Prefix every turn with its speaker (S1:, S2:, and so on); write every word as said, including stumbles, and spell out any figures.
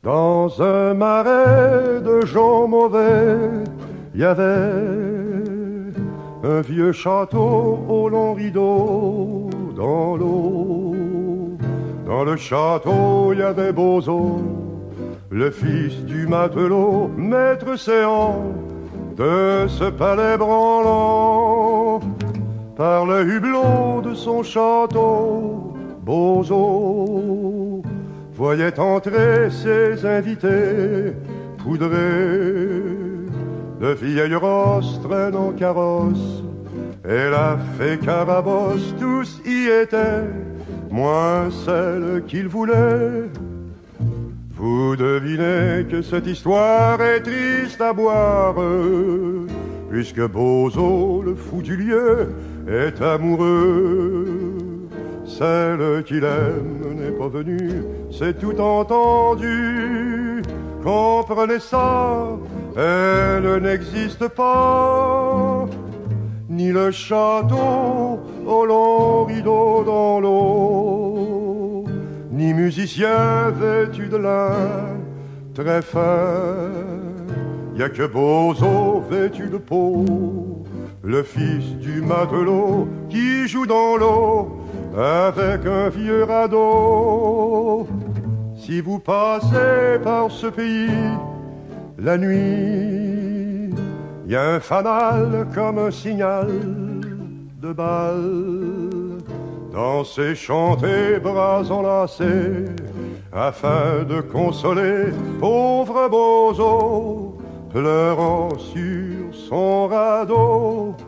S1: Dans un marais de gens mauvais, il y avait un vieux château au long rideau dans l'eau. Dans le château, il y avait Bozo, le fils du matelot, maître séant de ce palais branlant. Par le hublot de son château, Bozo voyait entrer ses invités poudrés de vieilles rosses traînant carrosse et la fée Carabosse. Tous y étaient, moins celle qu'il voulait. Vous devinez que cette histoire est triste à boire, puisque Bozo, le fou du lieu, est amoureux. Celle qu'il aime n'est pas venue, c'est tout entendu. Comprenez ça, elle n'existe pas. Ni le château au long rideau dans l'eau, ni musicien vêtu de lin très fin. Y a que Bozo vêtu de peau, le fils du matelot, qui joue dans l'eau avec un vieux radeau. Si vous passez par ce pays la nuit, y a un fanal comme un signal de balle. Dansez, chantez, bras enlacés, afin de consoler pauvre Bozo, pleurant sur son radeau.